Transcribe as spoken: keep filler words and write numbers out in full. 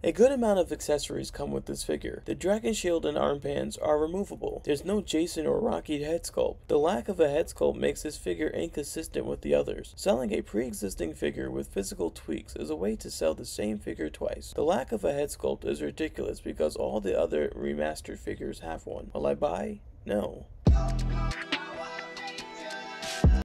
A good amount of accessories come with this figure. The dragon shield and armbands are removable. There's no Jason or Rocky head sculpt. The lack of a head sculpt makes this figure inconsistent with the others. Selling a pre-existing figure with physical tweaks is a way to sell the same figure twice. The lack of a head sculpt is ridiculous because all the other remastered figures have one. Will I buy? No.